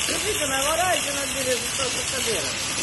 Fica na garagem, não direito para a cadeira.